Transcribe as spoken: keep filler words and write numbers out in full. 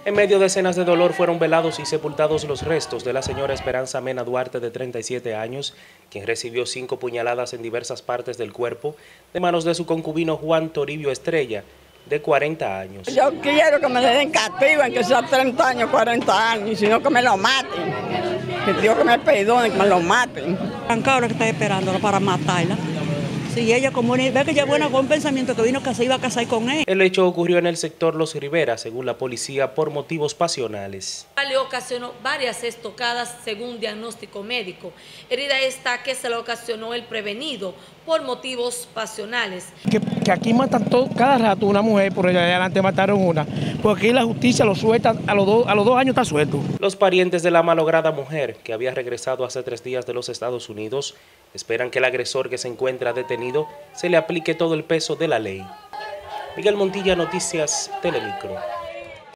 En medio de escenas de dolor fueron velados y sepultados los restos de la señora Esperanza Mena Duarte, de treinta y siete años, quien recibió cinco puñaladas en diversas partes del cuerpo de manos de su concubino Juan Toribio Estrella, de cuarenta años. Yo quiero que me le den castigo, en que sea treinta años, cuarenta años, sino que me lo maten. Que Dios que me perdone, que me lo maten. Ahora que está esperándola para matarla. Sí, ella como ve que ella es buena con pensamiento que vino que se iba a casar con él. El hecho ocurrió en el sector Los Rivera, según la policía, por motivos pasionales. Le ocasionó varias estocadas según diagnóstico médico. Herida esta que se le ocasionó el prevenido por motivos pasionales. Que, que aquí matan todo, cada rato una mujer, por allá adelante mataron una, porque aquí la justicia lo suelta, a los, dos, a los dos años está suelto. Los parientes de la malograda mujer, que había regresado hace tres días de los Estados Unidos, esperan que el agresor que se encuentra detenido se le aplique todo el peso de la ley. Miguel Montilla, Noticias Telemicro.